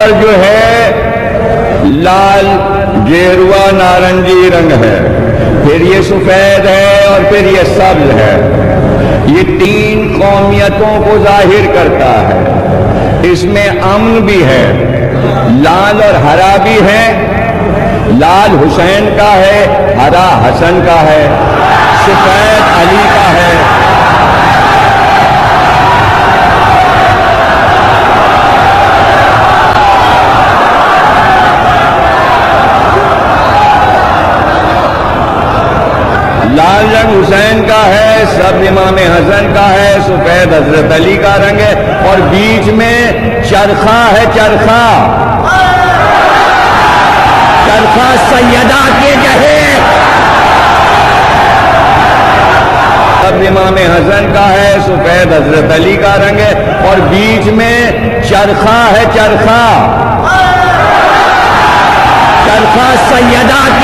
جو ہے لال گیروا نارنجی رنگ ہے، پھر یہ سفید ہے اور پھر یہ سبز ہے۔ یہ تین قومیتوں کو ظاہر کرتا ہے۔ اس میں امن بھی ہے، لال اور ہرا بھی ہے۔ لال حسین کا ہے، ہرا حسن کا ہے، سفید علی کا ہے۔ لال رنگ حسین کا ہے، سبز امام حسن کا ہے، سفید حضرت علی کا رنگ ہے، اور بیچ میں چرخا ہے۔ چرخا سیدہ کے جہے، سبز امام حسن کا ہے، سفید حضرت علی کا رنگ ہے، اور بیچ میں چرخا ہے۔ چرخا سیدہ